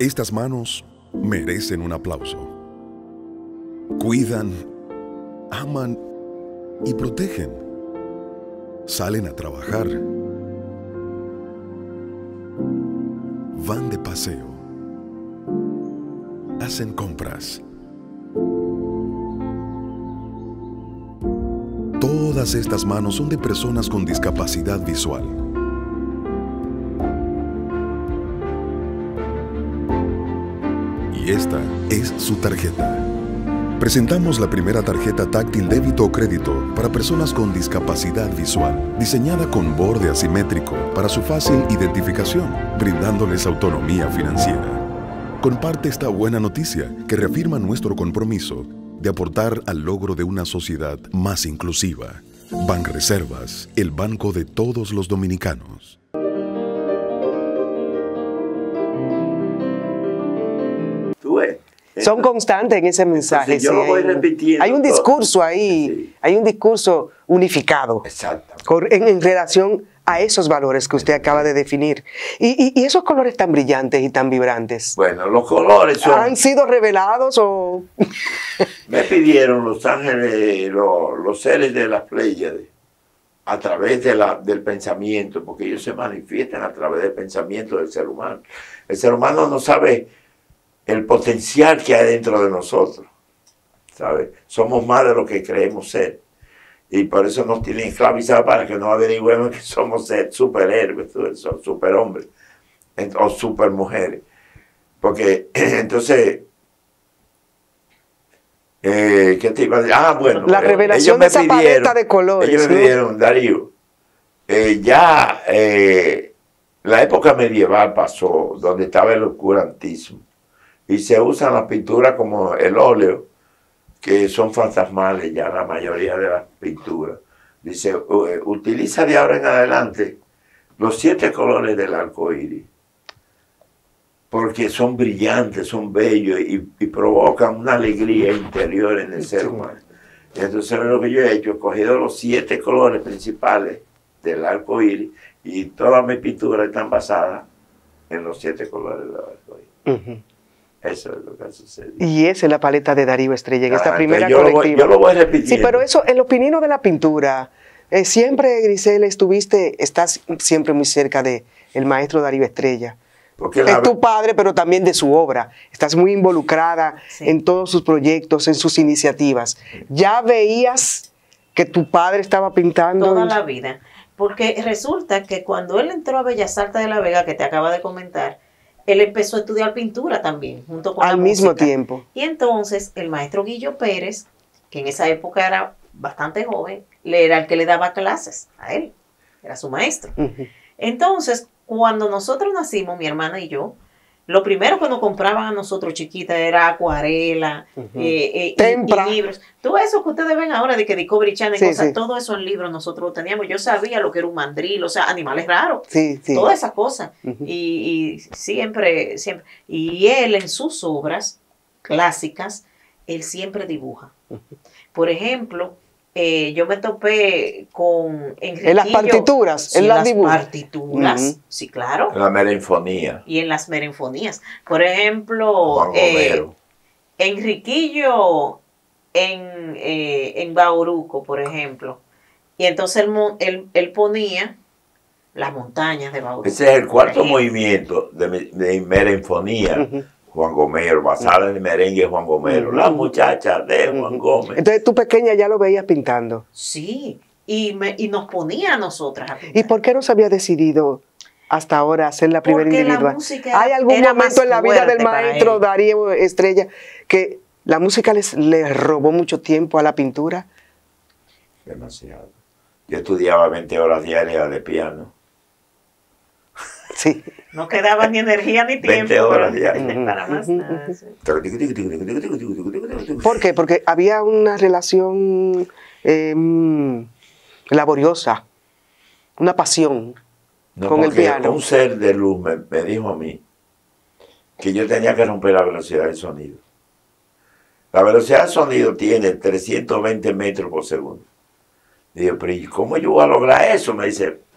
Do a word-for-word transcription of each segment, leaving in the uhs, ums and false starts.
Estas manos merecen un aplauso. Cuidan, aman y protegen. Salen a trabajar. Van de paseo. Hacen compras. Todas estas manos son de personas con discapacidad visual. Y esta es su tarjeta. Presentamos la primera tarjeta táctil débito o crédito para personas con discapacidad visual, diseñada con borde asimétrico para su fácil identificación, brindándoles autonomía financiera. Comparte esta buena noticia que reafirma nuestro compromiso de aportar al logro de una sociedad más inclusiva. Banreservas, el banco de todos los dominicanos. ¿Tú ves? Son constantes en ese mensaje. Yo sí, lo voy hay, repitiendo. hay un discurso ahí, sí. hay un discurso unificado. Exacto. En, en relación a esos valores que usted acaba de definir. Y, y, y esos colores tan brillantes y tan vibrantes. Bueno, los colores son... ¿Han sido revelados o...? Me pidieron los ángeles, los, los seres de las Pléyades, a través de la, del pensamiento, porque ellos se manifiestan a través del pensamiento del ser humano. El ser humano no sabe el potencial que hay dentro de nosotros, ¿sabe? Somos más de lo que creemos ser. Y por eso nos tienen esclavizados para que no averigüemos que somos superhéroes, superhombres o supermujeres. Porque entonces, eh, ¿qué te iba a decir? Ah, bueno. La revelación de esa paleta de colores. Ellos me pidieron, Darío, eh, ya eh, la época medieval pasó, donde estaba el oscurantismo. Y se usan las pinturas como el óleo, que son fantasmales ya la mayoría de las pinturas. Dice, utiliza de ahora en adelante los siete colores del arco iris, porque son brillantes, son bellos y, y provocan una alegría interior en el ser humano. Y entonces lo que yo he hecho, he cogido los siete colores principales del arco iris y todas mis pinturas están basadas en los siete colores del arco iris. Uh-huh. Eso es lo que ha sucedido. Y esa es la paleta de Darío Estrella en ah, esta primera yo colectiva. Lo voy, yo lo voy repitiendo. Sí, pero eso, en lo pinino de la pintura, eh, siempre, Grisela, estuviste, estás siempre muy cerca de el maestro Darío Estrella. Porque es la... tu padre, pero también de su obra. Estás muy involucrada sí. en todos sus proyectos, en sus iniciativas. ¿Ya veías que tu padre estaba pintando? Toda la vida. Porque resulta que cuando él entró a Bellas Artes de La Vega, que te acaba de comentar, él empezó a estudiar pintura también, junto con Al la mismo música. tiempo. Y entonces el maestro Guillo Pérez, que en esa época era bastante joven, le era el que le daba clases a él, era su maestro. Uh-huh. Entonces, cuando nosotros nacimos, mi hermana y yo, lo primero que nos compraban a nosotros chiquitas era acuarela, uh-huh. eh, eh, y, y libros. Todo eso que ustedes ven ahora de que Discovery Channel, sí, cosas, sí. todo eso en libros nosotros lo teníamos. Yo sabía lo que era un mandril, o sea, animales raros, sí, sí. todas esas cosas. Uh-huh. y, y siempre, siempre. Y él en sus obras clásicas, él siempre dibuja. Uh-huh. Por ejemplo, Eh, yo me topé con Enriquillo. En las partituras, sí, en las, las dibujos. partituras, uh-huh. sí, claro. En la merenfonía. Y en las merenfonías. Por ejemplo, eh, Enriquillo en, eh, en Bauruco, por ejemplo. Y entonces él, él, él ponía las montañas de Bauruco. Ese es el cuarto movimiento de, de merenfonía. Uh-huh. Juan Gomero, basada en el merengue de Juan Gomero, uh-huh. las muchachas de Juan Gómez. Entonces tú pequeña ya lo veías pintando. Sí, y, me, y nos ponía a nosotras a pintar. ¿Y por qué no se había decidido hasta ahora hacer la primera Porque individual? La música ¿Hay algún era momento en la vida del maestro él. Darío Estrella que la música les, le robó mucho tiempo a la pintura? Demasiado. Yo estudiaba veinte horas diarias de piano. Sí. No quedaba ni energía ni tiempo. veinte horas diarias. Para más nada. Sí. ¿Por qué? Porque había una relación eh, laboriosa, una pasión no, con el piano. Un ser de luz me, me dijo a mí que yo tenía que romper la velocidad del sonido. La velocidad del sonido tiene trescientos veinte metros por segundo. Digo, pero ¿y cómo yo voy a lograr eso? Me dice,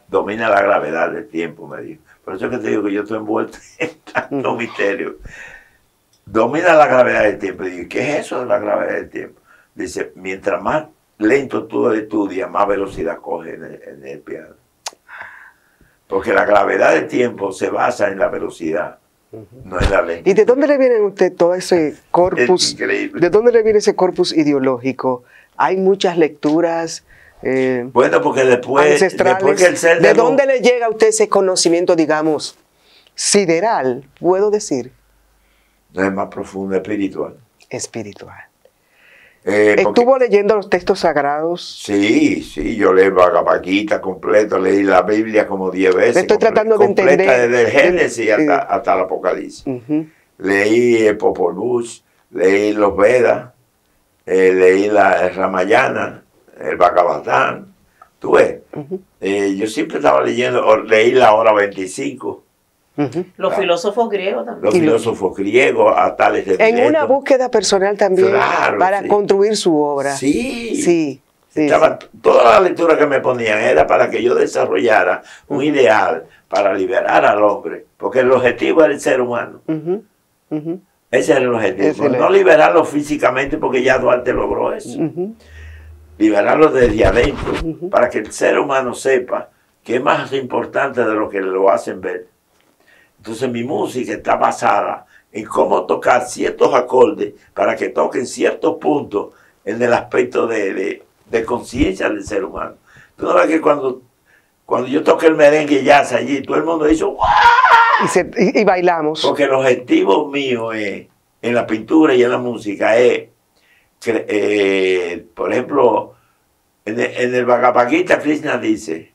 domina la gravedad del tiempo, me dijo. Por eso es que te digo que yo estoy envuelto en tantos misterios. Domina la gravedad del tiempo. Y digo, ¿qué es eso de la gravedad del tiempo? Dice, mientras más lento tú estudias, más velocidad coge en el, en el piano. Porque la gravedad del tiempo se basa en la velocidad, uh-huh. no en la lentitud. ¿Y de dónde le viene a usted todo ese corpus? Increíble. ¿De dónde le viene ese corpus ideológico? Hay muchas lecturas eh, bueno, porque después, ancestrales. Después que el ser ¿De, de dónde le llega a usted ese conocimiento, digamos, sideral, puedo decir? No es más profundo, espiritual. Espiritual. Eh, porque, ¿Estuvo leyendo los textos sagrados? Sí, sí, yo leí Bhagavad Gita completo, leí la Biblia como diez veces. Me estoy comple tratando de entender. Desde el Génesis hasta, hasta el Apocalipsis. Uh-huh. Leí el Popol Vuh, leí los Vedas, eh, leí la el Ramayana, el Bhagavatam. ¿Tú ves? Uh-huh. eh, yo siempre estaba leyendo, leí la hora veinticinco. Uh-huh. Los filósofos griegos también. Los filósofos griegos, a tales de En Mileto. Una búsqueda personal también, claro, para sí. construir su obra. Sí. Sí. sí, Estaba, sí. Toda la lectura que me ponían era para que yo desarrollara un uh-huh. ideal para liberar al hombre. Porque el objetivo era el ser humano. Uh-huh. Uh-huh. Ese era el objetivo. El no liberarlo físicamente, porque ya Duarte logró eso. Uh-huh. Liberarlo desde adentro, uh-huh. para que el ser humano sepa que es más importante de lo que lo hacen ver. Entonces mi música está basada en cómo tocar ciertos acordes para que toquen ciertos puntos en el aspecto de, de, de conciencia del ser humano. Tú no ves que cuando, cuando yo toqué el merengue jazz allí, todo el mundo hizo ¡guau! Y, se, y, y bailamos. Porque el objetivo mío es, en la pintura y en la música es, que, eh, por ejemplo, en el, en el Bhagavad Gita Krishna dice,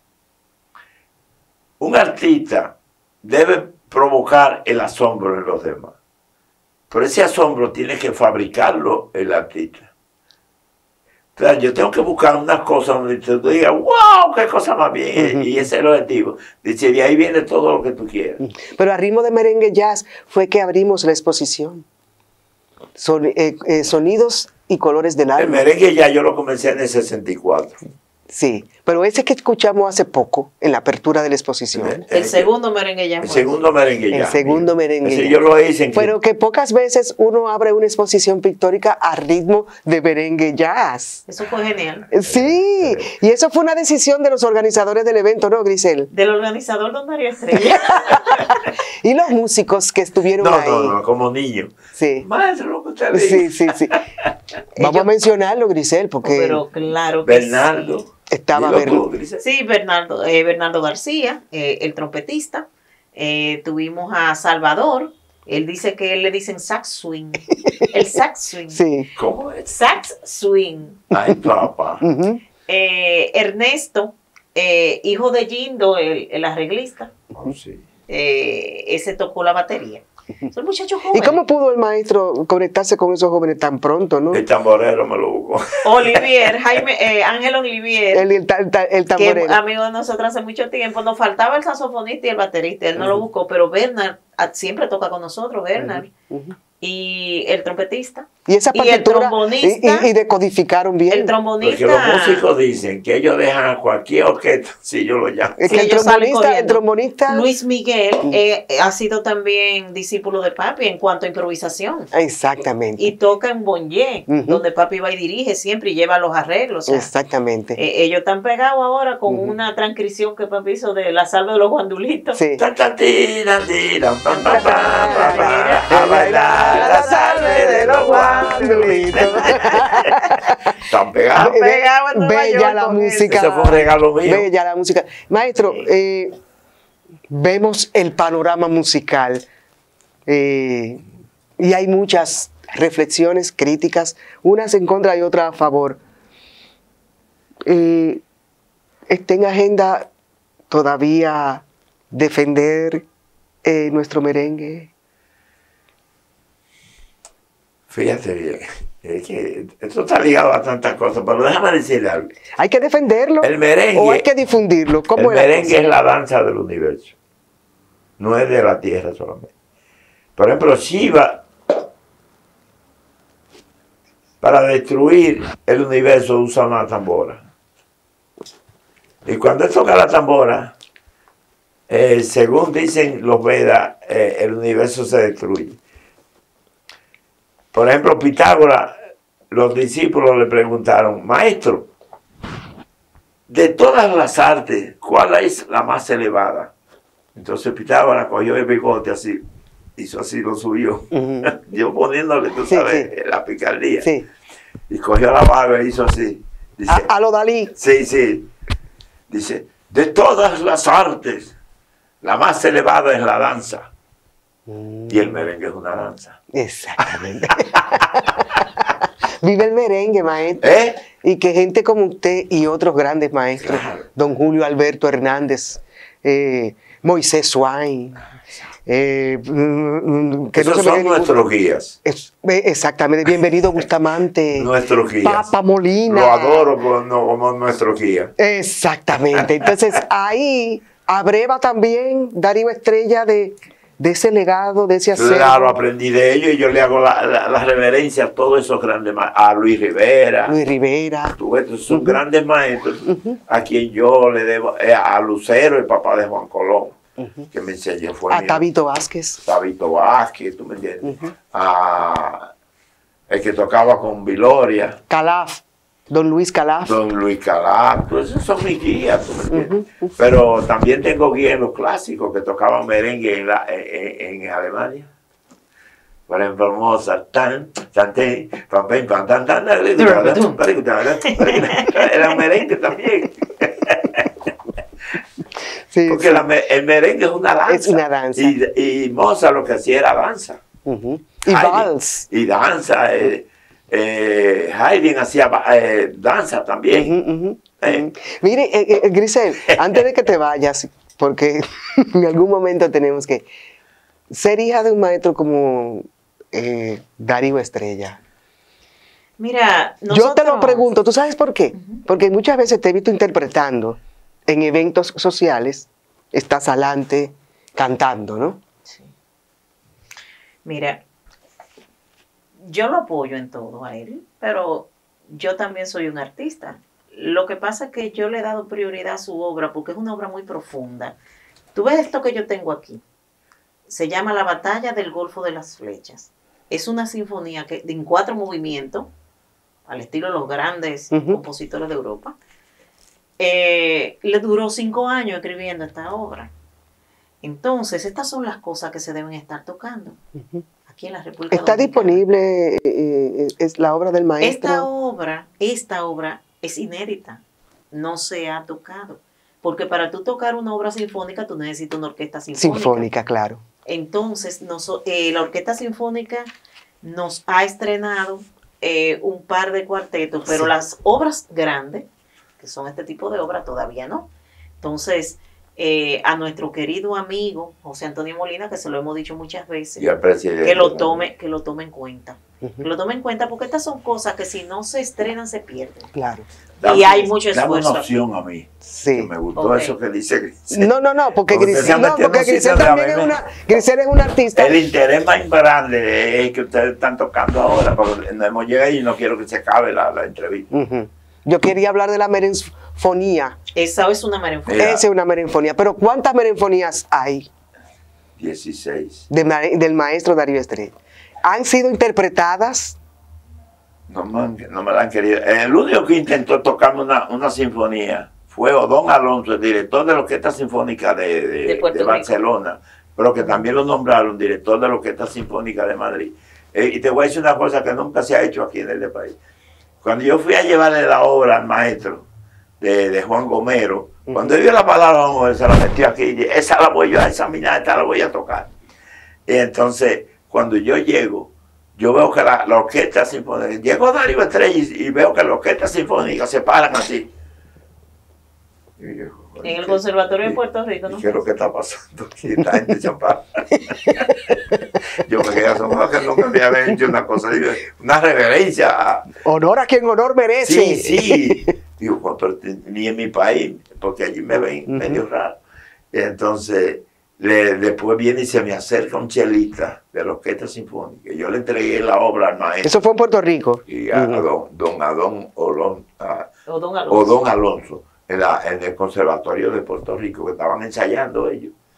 un artista debe provocar el asombro en los demás. Pero ese asombro tiene que fabricarlo el artista. Entonces, yo tengo que buscar unas cosas donde tú digas, wow, qué cosa más bien. Uh-huh. Y ese es el objetivo. Dice, de ahí viene todo lo que tú quieras. Pero a ritmo de merengue jazz fue que abrimos la exposición. Son, eh, eh, sonidos y colores del alma. El merengue jazz yo lo comencé en el sesenta y cuatro. Sí, pero ese que escuchamos hace poco, en la apertura de la exposición. El, el segundo merengue jazz. El segundo merengue jazz. El segundo merengue jazz. Yo lo hice en pero que pocas veces uno abre una exposición pictórica a ritmo de merengue jazz. Eso fue genial. Sí, y eso fue una decisión de los organizadores del evento, ¿no, Grisel? Del organizador Don María Estrella. Y los músicos que estuvieron no, ahí. No, no, como niños. Sí. Maestro, lo que usted dice. Sí, sí, sí. Vamos a mencionarlo, Grisel, porque... Pero claro que Bernardo. Sí. Estaba Bernardo. Sí, Bernardo, eh, Bernardo García, eh, el trompetista. Eh, tuvimos a Salvador. Él dice que él le dicen sax swing. El sax swing. Sí. ¿Cómo es? Sax swing. Ay, papá. Uh-huh. eh, Ernesto, eh, hijo de Gindo, el, el arreglista. Oh, sí. eh, ese tocó la batería. Son muchachos jóvenes. ¿Y cómo pudo el maestro conectarse con esos jóvenes tan pronto, no? El tamborero me lo buscó. Olivier, Jaime, eh, Ángel Olivier. El, el, el, el tamborero. Que amigo de nosotros hace mucho tiempo. Nos faltaba el saxofonista y el baterista. Él no uh-huh. lo buscó, pero Bernard siempre toca con nosotros, Bernard. Uh-huh. Y el trompetista. Y esa partitura. Y el trombonista. Y, y decodificaron bien. El trombonista. Porque los músicos dicen que ellos dejan a cualquier orquesta si yo lo llamo. Es que sí, el, trombonista, el trombonista. Luis Miguel uh-huh. eh, ha sido también discípulo de papi en cuanto a improvisación. Exactamente. Y toca en Bonje, uh-huh. donde papi va y dirige siempre y lleva los arreglos. O sea, exactamente. Eh, ellos están pegados ahora con uh-huh. una transcripción que papi hizo de La Salve de los Guandulitos. Sí. A bailar la salve de los guandulitos. Están pegados. Pegado Bella la música. Eso fue un regalo mío. Bella la música. Maestro, sí. eh, vemos el panorama musical eh, y hay muchas reflexiones, críticas, unas en contra y otras a favor. Eh, ¿Está en agenda todavía defender eh, nuestro merengue? Fíjate bien, es que esto está ligado a tantas cosas, pero déjame decirle algo. ¿Hay que defenderlo el merengue, o hay que difundirlo? ¿Cómo el merengue es la danza del universo, no es de la tierra solamente. Por ejemplo, Shiva, para destruir el universo, usa una tambora. Y cuando él toca la tambora, Eh, según dicen los Vedas, eh, el universo se destruye. Por ejemplo, Pitágoras, los discípulos le preguntaron, maestro, de todas las artes, ¿cuál es la más elevada? Entonces Pitágoras cogió el bigote así, hizo así, lo subió, uh-huh. yo poniéndole, tú sí, sabes, sí. la picardía. Sí. Y cogió la barba e hizo así. Dice, a, a lo Dalí. Sí, sí. Dice, de todas las artes, la más elevada es la danza. Mm. Y el merengue es una danza. Exactamente. Vive el merengue, maestro. ¿Eh? Y que gente como usted y otros grandes maestros, claro. Don Julio Alberto Hernández, eh, Moisés Swain, eh, que Esos no se son nuestros ningún... guías. Es, exactamente. Bienvenido Bustamante. Nuestros guías. Papa Molina. Lo adoro como, como nuestro guía. Exactamente. Entonces ahí abreva también Darío Estrella de, de ese legado, de ese acervo. Claro, aprendí de ello y yo le hago la, la, la reverencia a todos esos grandes maestros. A Luis Rivera. Luis Rivera. Tú ves, son uh-huh. grandes maestros uh-huh. a quien yo le debo, eh, a Lucero, el papá de Juan Colón. Uh-huh. Que me enseñó fue a mío. Tabito Vázquez. Tabito Vázquez, tú me entiendes. Uh-huh. A el que tocaba con Viloria. Calaf, Don Luis Calaf. Don Luis Calaf, pues esos son mis guías, tú me entiendes. Uh-huh. Pero también tengo guías en los clásicos que tocaban merengue en, la, en, en Alemania. Por ejemplo, Mozart, tan, tan, tan, tan, tan, tan, tan, era un merengue también. Sí, porque sí. La, el merengue es una danza. Es una danza. Y, y Mozart lo que hacía era danza. Uh-huh. Y vals. Y danza. Eh, eh, Haydn hacía eh, danza también. Uh-huh, uh-huh. Eh. Mire, eh, eh, Grisel, antes de que te vayas, porque en algún momento tenemos que ser hija de un maestro como eh, Darío Estrella. Mira, nosotros... yo te lo pregunto, ¿tú sabes por qué? Uh-huh. Porque muchas veces te he visto interpretando en eventos sociales, estás adelante cantando, ¿no? Sí. Mira, yo lo apoyo en todo a él, pero yo también soy un artista. Lo que pasa es que yo le he dado prioridad a su obra porque es una obra muy profunda. Tú ves esto que yo tengo aquí. Se llama La Batalla del Golfo de las Flechas. Es una sinfonía que, en cuatro movimientos, al estilo de los grandes uh-huh. compositores de Europa. Eh, le duró cinco años escribiendo esta obra. Entonces, estas son las cosas que se deben estar tocando uh-huh. aquí en la República ¿Está Dominicana. disponible eh, es la obra del maestro? Esta obra, esta obra es inédita, no se ha tocado. Porque para tú tocar una obra sinfónica, tú necesitas una orquesta sinfónica. Sinfónica, claro. Entonces, nos, eh, la Orquesta Sinfónica nos ha estrenado eh, un par de cuartetos, pero sí. las obras grandes, que son este tipo de obras, todavía no. Entonces, eh, a nuestro querido amigo José Antonio Molina, que se lo hemos dicho muchas veces, que lo tome, que lo tome en cuenta. Uh-huh. Que lo tome en cuenta porque estas son cosas que si no se estrenan se pierden. Claro. Dame, y hay mucho esfuerzo. Dame una opción a mí. Sí. Que me gustó okay. eso que dice Grisel. No, no, no, porque, porque Grisel, no, porque Grisel también es una, Grisel es un artista. El interés más grande es que ustedes están tocando ahora, porque no hemos llegado y no quiero que se acabe la, la entrevista. Uh-huh. Yo quería hablar de la merenfonía. Esa es una merenfonía. Esa es una merenfonía. Pero ¿cuántas merenfonías hay? dieciséis. De, del maestro Darío Estrella. ¿Han sido interpretadas? No me, no me la han querido. El único que intentó tocarme una, una sinfonía fue Odón Alonso, el director de la Orquesta Sinfónica de, de, de, de Barcelona, pero que también lo nombraron director de la Orquesta Sinfónica de Madrid. Eh, y te voy a decir una cosa que nunca se ha hecho aquí en este país. Cuando yo fui a llevarle la obra al maestro de, de Juan Gomero, uh-huh. cuando dio la palabra, oh, se la metió aquí, y esa la voy yo a examinar, esta la voy a tocar. Y entonces, cuando yo llego, yo veo que la, la orquesta sinfónica, llegó Darío Estrella y, y veo que la orquesta sinfónica se paran así. Y yo, en el Conservatorio de Puerto Rico, ¿no? ¿Qué es lo que está pasando aquí? Esta gente se para. Yo me quedé asombrado que nunca me había hecho una cosa, una reverencia. Honor a quien honor merece. Sí, sí. Digo, bueno, pero ni en mi país, porque allí me ven uh-huh. medio raro. Y entonces, le, después viene y se me acerca un chelista de la Orquesta Sinfónica. Yo le entregué la obra al maestro. ¿Eso fue en Puerto Rico? Y a, uh-huh. a don, don Adón Olón, a, o don Alonso. O don Alonso en, la, en el Conservatorio de Puerto Rico, que estaban ensayando ellos.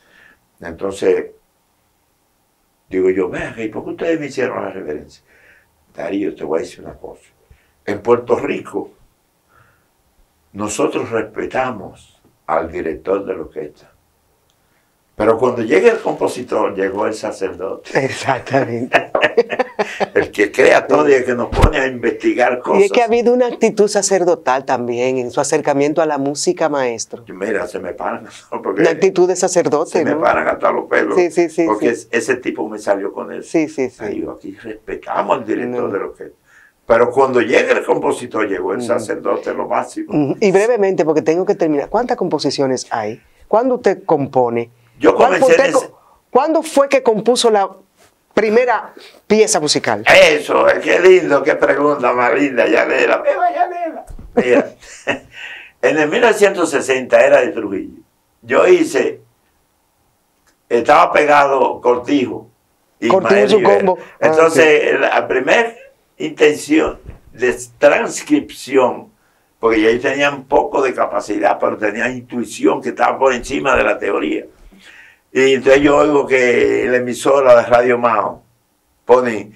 Entonces, digo yo, venga, ¿y por qué ustedes me hicieron la reverencia? Darío, te voy a decir una cosa. En Puerto Rico, nosotros respetamos al director de la orquesta. Pero cuando llega el compositor, llegó el sacerdote. Exactamente. El que crea todo y el que nos pone a investigar cosas. Y es que ha habido una actitud sacerdotal también en su acercamiento a la música, maestro. Mira, se me paran. Una actitud de sacerdote, Se ¿no? me paran hasta los pelos. Sí, sí, sí. Porque sí. ese tipo me salió con él. Sí, sí, sí. Ay, yo aquí respetamos al director No. de la orquesta. Pero cuando llega el compositor, llegó el sacerdote, lo máximo. Mm, Y brevemente, porque tengo que terminar. ¿Cuántas composiciones hay? ¿Cuándo usted compone? Yo ¿Cuándo comencé usted en ese- co- ¿Cuándo fue que compuso la primera pieza musical? Eso, qué lindo, qué pregunta más linda, Yanela. Viva Yanela. Mira, en el mil novecientos sesenta era de Trujillo. Yo hice, estaba pegado Cortijo. Cortijo Ismael su Rivera. combo. Ah, Entonces, la primera intención de transcripción, porque ya ellos tenían poco de capacidad, pero tenían intuición que estaba por encima de la teoría. Y entonces yo oigo que la emisora de Radio Mao pone,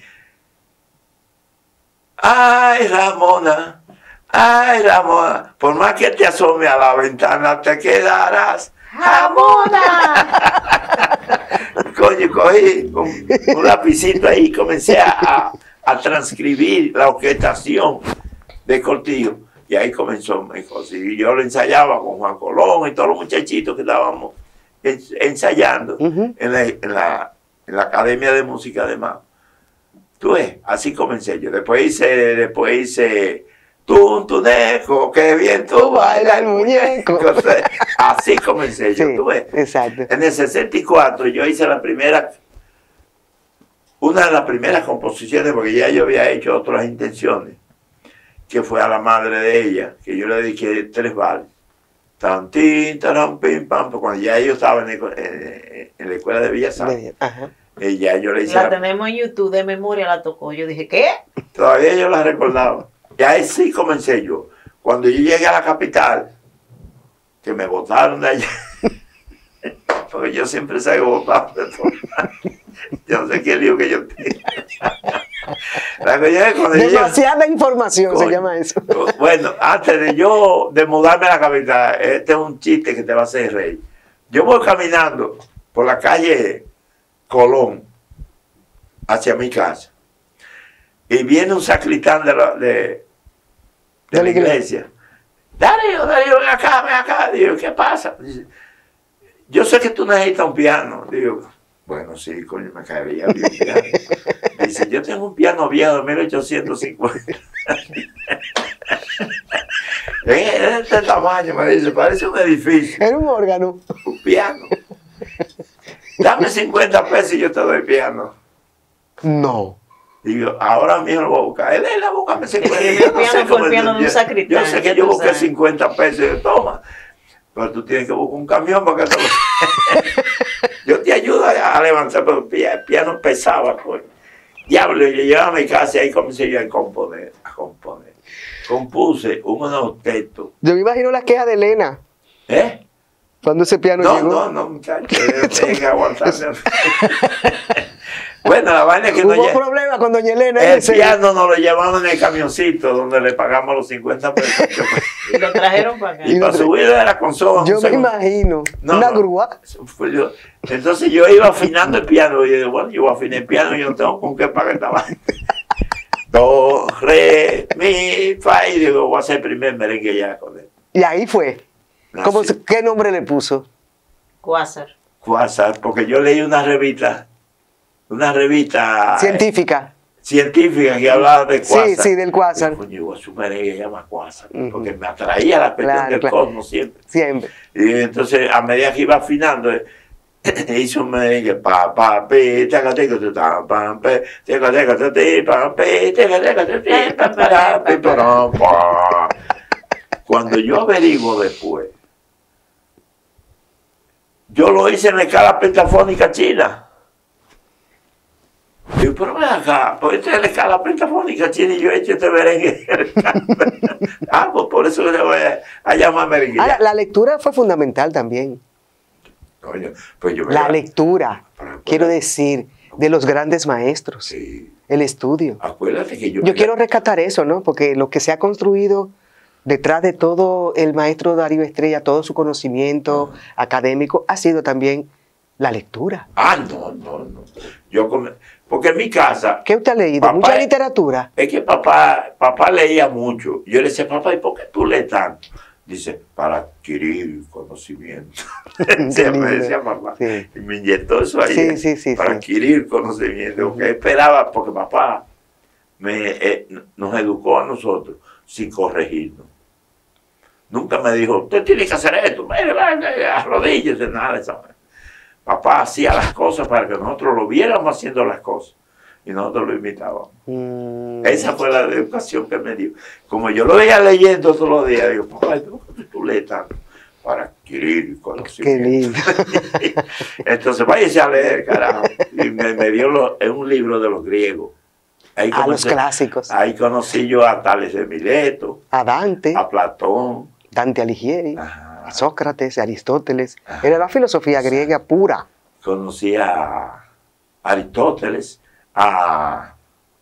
ay Ramona, ay Ramona, por más que te asome a la ventana te quedarás jamona. Coño, cogí un, un lapicito ahí y comencé a, a, a transcribir la orquestación de Cortijo. Y ahí comenzó mi cosa. Y yo lo ensayaba con Juan Colón y todos los muchachitos que estábamos ensayando Uh-huh. en, la, en, la, en la Academia de Música de Mao. Tú ves, así comencé yo. Después hice, después hice Tun Tunejo, qué bien tú bailas el muñeco. Entonces, así comencé yo, Sí, tú ves. exacto. En el sesenta y cuatro yo hice la primera, una de las primeras composiciones, porque ya yo había hecho otras intenciones, que fue a la madre de ella, que yo le dediqué tres vales. Tan, tin, taran, pim, pam, cuando ya yo estaba en, el- en- en la escuela de Bellas Artes. Ajá. Y ya yo le hice La la- tenemos en YouTube, de memoria la tocó. Yo dije, ¿qué? todavía yo la recordaba. Y ahí sí comencé yo. Cuando yo llegué a la capital, que me botaron de allá, porque yo siempre salgo botado de todo. Yo no sé qué lío que yo tengo. La cosa es cuando yo llego- Demasiada información Coño. se llama eso. Bueno, antes de yo de mudarme a la capital, este es un chiste que te va a hacer reír. Yo voy caminando por la calle Colón hacia mi casa y viene un sacristán de la, de, de De la la iglesia. Darío, Darío, ven acá, ven acá. Digo, ¿qué pasa? Dice, yo sé que tú necesitas un piano. Digo, bueno, sí, coño, me caería bien un piano. Dice, yo tengo un piano viejo de mil ochocientos cincuenta. De este tamaño, me dice, parece un edificio, Era un órgano. un piano. Dame cincuenta pesos y yo te doy piano. No. Digo, ahora mismo lo voy a buscar. Él, él, búscame cincuenta. El Yo no piano sé fue cómo el piano es. de un Yo- sacristán, Yo sé ya que yo tú busqué sabes. cincuenta pesos y yo, toma. Pero tú tienes que buscar un camión para que te lo... Yo te ayudo a, a levantar, pero el pi- el piano pesaba, coño. Diablo, yo llevaba a mi casa y ahí comencé yo a componer, a componer. Compuse unos textos. Yo me imagino la queja de Elena ¿Eh? cuando ese piano No, llegó. no, no, muchachos, yo tengo que aguantarme. Bueno, la vaina es que no Hubo lle- problemas con doña Elena. el ese- piano nos lo llevamos en el camioncito donde le pagamos los cincuenta pesos. Y lo trajeron para acá. Y para subir de la consola. Yo un me segundo. imagino. No, una no. grúa. Fue yo. Entonces yo iba afinando el piano y yo digo, bueno, yo voy a afinar el piano y yo no tengo con qué pagar esta vaina. Do, re, mi, fa, y digo, voy a hacer el primer merengue ya con él. Y ahí fue. ¿Cómo, Así. se- ¿Qué nombre le puso? Quasar. Quasar, porque yo leí una revista, una revista Científica. científica que hablaba de Sí, Quasar. sí, del Quasar. Y, coño, yo voy a su merengue se llama Quasar, Ujú. porque me atraía la cuestión Claro, del claro. cosmos siempre. Siempre. Y entonces, a medida que iba afinando, eh, hizo un merengue, pa, pa, pe, taca, teca, tu, ta, pam, pe, teca, teca, tu, ti, pam, pe, teca, teca, tu, ti, pa, para, pe, para, pa. Cuando yo averiguo después, yo lo hice en la escala pentafónica china. Digo, pero ven acá, pues esta es la escala pentafónica china y yo he hecho este merengue. Ah, pues por eso le voy a, a llamar merengue. Ahora, la lectura fue fundamental también. Coño, pues yo la lectura, pero, quiero decir, de los grandes maestros. Sí. El estudio. Acuérdate que yo... Yo quiero rescatar eso, ¿no? Porque lo que se ha construido detrás de todo el maestro Darío Estrella, todo su conocimiento ah. académico, ha sido también la lectura. Ah, no, no, no. Yo come... Porque en mi casa... ¿Qué usted ha leído? Papá, ¿mucha literatura? Es que papá, papá leía mucho. Yo le decía, papá, ¿y por qué tú lees tanto? Dice, para adquirir conocimiento. Se me decía papá. Sí. Y me inyectó eso ahí. Sí, sí, sí, para sí. adquirir conocimiento. Uh-huh. Porque esperaba, porque papá me, eh, nos educó a nosotros sin corregirnos. Nunca me dijo, usted tiene que hacer esto, arrodíllese, nada de esa manera. Papá hacía las cosas para que nosotros lo viéramos haciendo las cosas. Y nosotros lo imitábamos. Mm. Esa fue la educación que me dio. Como yo lo veía leyendo todos los días, digo, papá, ¿por qué tú lees tanto? Para adquirir conocimiento. Qué lindo. Entonces, váyase a leer, carajo. Y me, me dio lo, en un libro de los griegos. Ahí a los clásicos. Ahí conocí yo a Tales de Mileto. A Dante. A Platón. Dante Alighieri. Ajá. A Sócrates, a Aristóteles. Ajá. Era la filosofía griega pura. Conocí a Aristóteles. A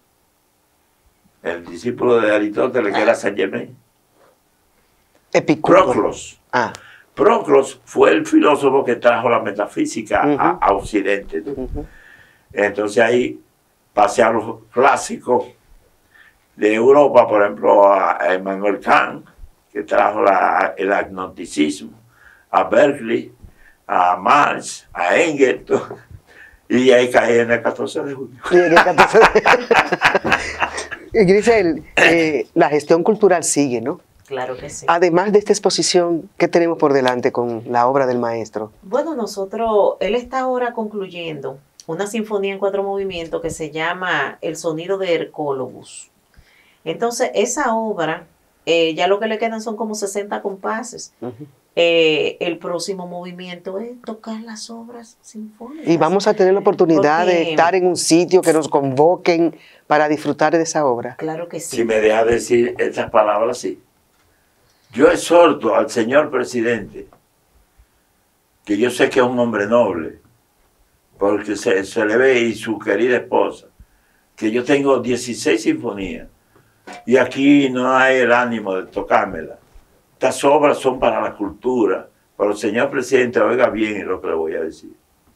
el discípulo de Aristóteles, que era Saint Germain. Epicuro. Proclos. Ah. Proclos fue el filósofo que trajo la metafísica uh-huh. a, a Occidente. Uh-huh. Entonces ahí pasé a los clásicos de Europa, por ejemplo, a Immanuel Kant, que trajo la, el agnosticismo, a Berkeley, a Marx, a Engels. Y ahí caí en el catorce de junio. Y en el catorce de... Grisel, eh, la gestión cultural sigue, ¿no? Claro que sí. Además de esta exposición, ¿qué tenemos por delante con la obra del maestro? Bueno, nosotros, él está ahora concluyendo una sinfonía en cuatro movimientos que se llama El sonido de Hercólogos. Entonces, esa obra, eh, ya lo que le quedan son como sesenta compases. Uh-huh. Eh, el próximo movimiento es tocar las obras sinfónicas. Y vamos a tener la oportunidad Porque, de estar en un sitio que nos convoquen para disfrutar de esa obra. Claro que sí. Si me deja decir estas palabras, sí. Yo exhorto al señor presidente, que yo sé que es un hombre noble, porque se, se le ve, y su querida esposa, que yo tengo dieciséis sinfonías, y aquí no hay el ánimo de tocármela. Estas obras son para la cultura. Pero, señor presidente, oiga bien lo que le voy a decir.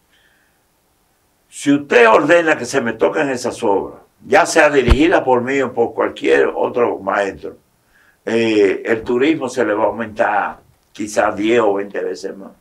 Si usted ordena que se me toquen esas obras, ya sea dirigida por mí o por cualquier otro maestro, eh, el turismo se le va a aumentar quizás diez o veinte veces más.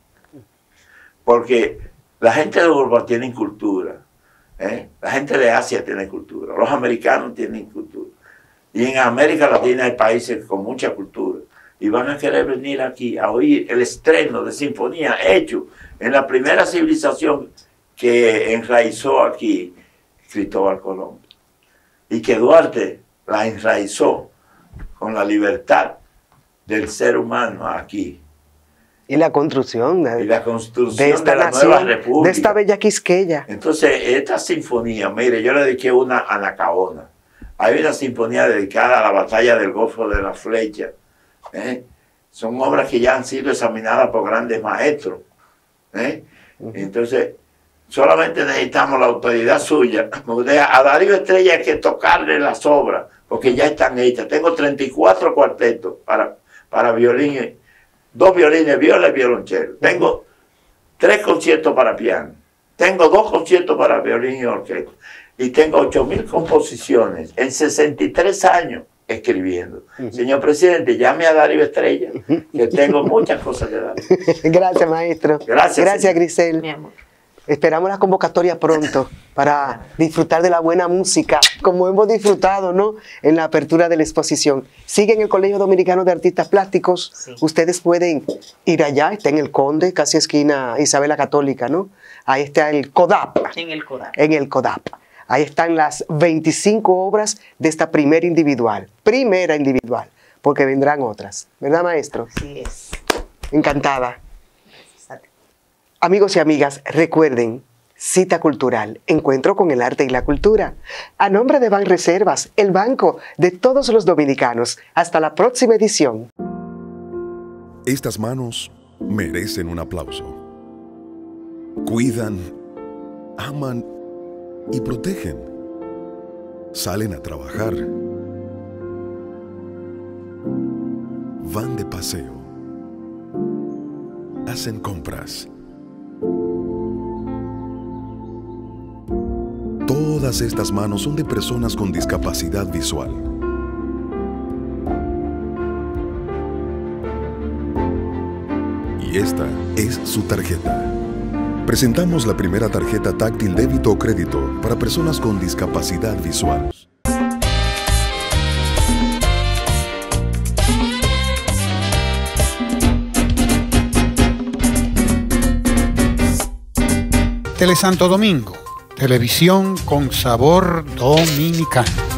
Porque la gente de Europa tiene cultura. ¿eh? La gente de Asia tiene cultura. Los americanos tienen cultura. Y en América Latina hay países con mucha cultura. Y van a querer venir aquí a oír el estreno de sinfonía hecho en la primera civilización que enraizó aquí Cristóbal Colón. Y que Duarte la enraizó con la libertad del ser humano aquí. Y la construcción de, y la construcción de, esta de la nación, nueva república. De esta bella Quisqueya. Entonces, esta sinfonía, mire, yo le dediqué una a Nacaona. Hay una sinfonía dedicada a la batalla del Golfo de la Flecha. ¿Eh? Son obras que ya han sido examinadas por grandes maestros. ¿eh? Uh-huh. Entonces, solamente necesitamos la autoridad suya. A Darío Estrella hay que tocarle las obras, porque ya están hechas. Tengo treinta y cuatro cuartetos para, para violín, dos violines, viola y violonchelo. Tengo tres conciertos para piano. Tengo dos conciertos para violín y orquesta. Y tengo ocho mil composiciones en sesenta y tres años. Escribiendo. Uh-huh. Señor presidente, llame a Darío Estrella, que tengo muchas cosas que dar. Gracias, maestro. Gracias. Gracias, Grisel. Mi amor. Esperamos la convocatoria pronto para disfrutar de la buena música, como hemos disfrutado, ¿no? En la apertura de la exposición. Sigue en el Colegio Dominicano de Artistas Plásticos. Sí. Ustedes pueden ir allá, está en el Conde, casi esquina Isabela Católica, ¿no? Ahí está el CODAP. En el CODAP. En el CODAP. Ahí están las veinticinco obras de esta primera individual. Primera individual, porque vendrán otras. ¿Verdad, maestro? Sí es. Encantada. Amigos y amigas, recuerden, cita cultural, encuentro con el arte y la cultura. A nombre de Banreservas, el banco de todos los dominicanos. Hasta la próxima edición. Estas manos merecen un aplauso. Cuidan, aman y protegen. Salen a trabajar. Van de paseo. Hacen compras. Todas estas manos son de personas con discapacidad visual. Y esta es su tarjeta. Presentamos la primera tarjeta táctil débito o crédito para personas con discapacidad visual. Tele Santo Domingo, televisión con sabor dominicano.